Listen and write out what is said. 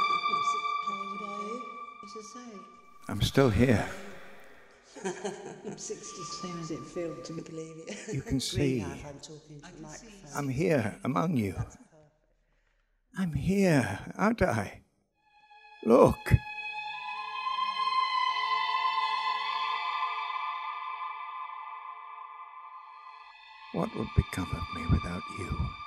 I'm still here. I'm 60, same as it feels to believe it. You can see. I'm talking to the microphone. I'm here among you. I'm here, aren't I? Look. What would become of me without you?